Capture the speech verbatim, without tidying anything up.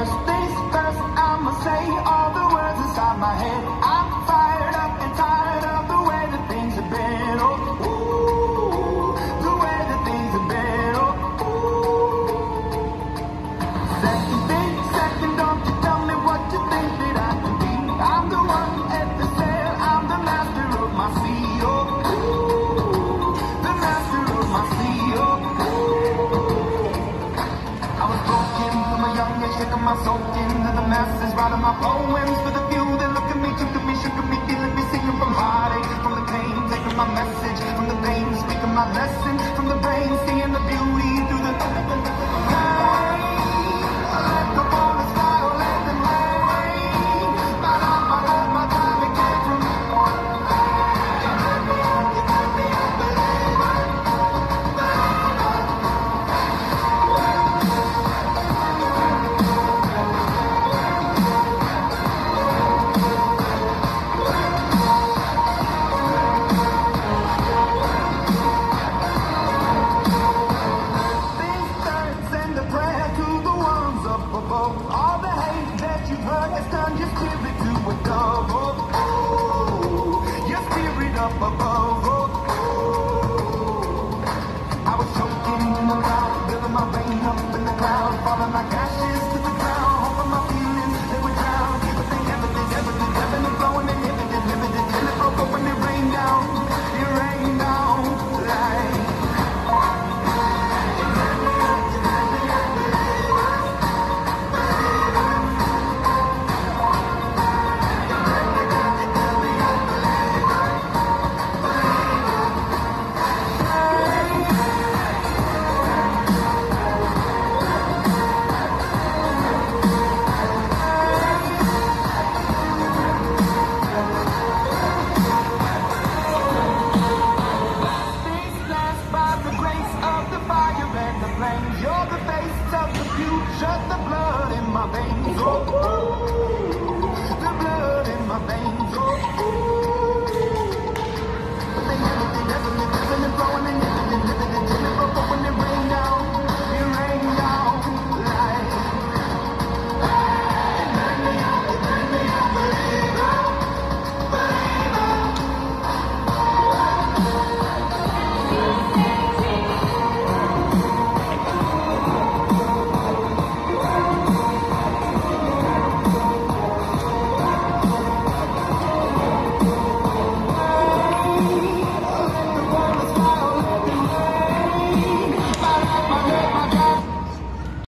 First things first, I'ma say all the words inside my head. I'm fired up and tired of the way that things have been. Oh, ooh, the way that things have been. Oh, ooh. Second thing, second, don't you tell me what you think that I can be. I'm the one at the sail, I'm the master of my sea. Oh, ooh, the master of my sea. Oh, I was broken from a young age, taking my soul into the masses, writing my poems for the few that look at me, took to me, shook at me, feeling me, singing from heartache, from the pain, taking my message from the vein, speaking my lesson from the brain, seeing the beauty through the pain. Let the bullets fly, or let them rain. My love, my love, my time, it came from me. You cut me up, you cut me up, believer. All the hate that you've heard has turned your spirit to a dove. Oh, ooh, your spirit up above. Oh, ooh. I was choking in the crowd, building my rain up in the cloud, falling like ashes to the ground, hoping my feelings they would drown. But they never did, never did, never did, blowing and limited, limited, till it broke up when it rained down. It rained down like. You're the face of the future, the blood in my veins. Oh, ooh, the blood in my veins. Oh, ooh.